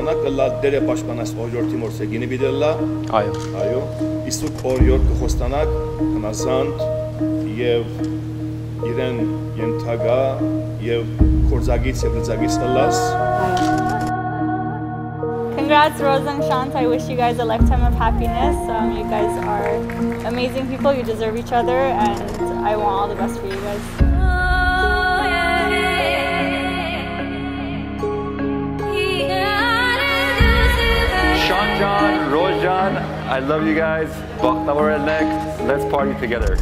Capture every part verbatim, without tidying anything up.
խոստանակ կլա դերը պաշտպանած օրյոր Թիմորսը գինի բիդելլա։ Այո։ Այո։ Իսկ օրյոր կխոստանակ հնազանդ եւ իրեն ենթագա եւ կորզագից եւ լծագից ըլլաս։ Congrats, Rosa and Shant. I wish you guys a lifetime of happiness. Um, you guys are amazing people. You deserve each other, and I want all the best for you guys. Shant, John, Rosaline, I love you guys. Bakhtavar elect. Let's party together.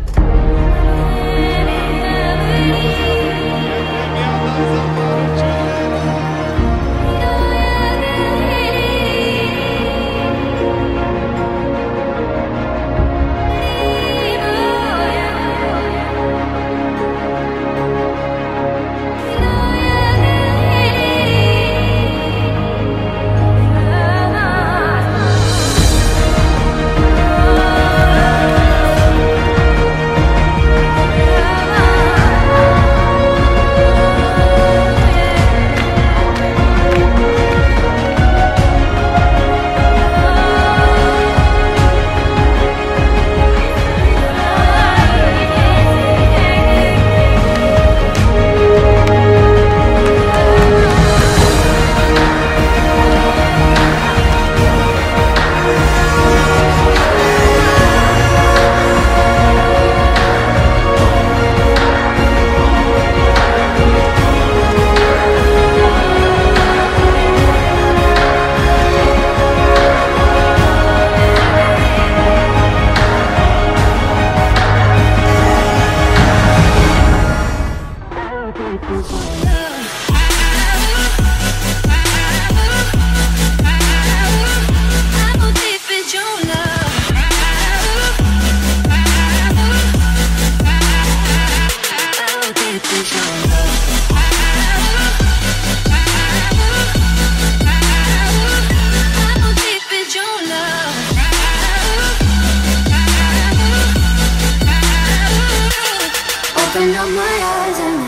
Open up my eyes and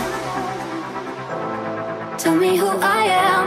tell me who I am.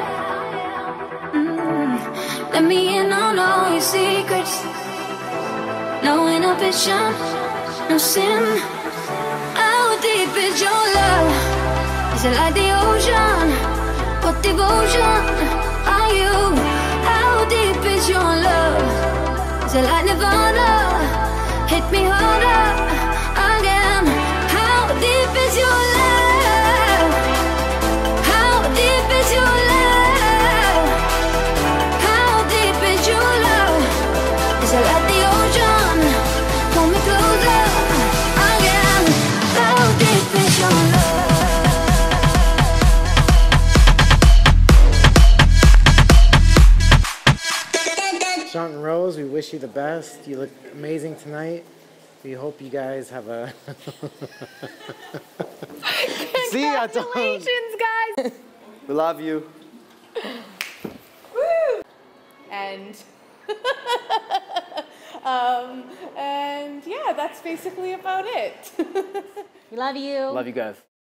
Mm. Let me in on all your secrets. No inhibition, no sin. How deep is your love? Is it like the ocean? What devotion are you? How deep is your love? Is it like Nirvana? Hit me harder again. How deep is your love? How deep is your love? How deep is your love? Is it like the ocean? Pull me closer again. How deep is your love? Shant and Rose, we wish you the best. You look amazing tonight. We hope you guys have a... See, I told Congratulations, guys! We love you. Woo! And, um, and yeah, that's basically about it. We love you. Love you guys.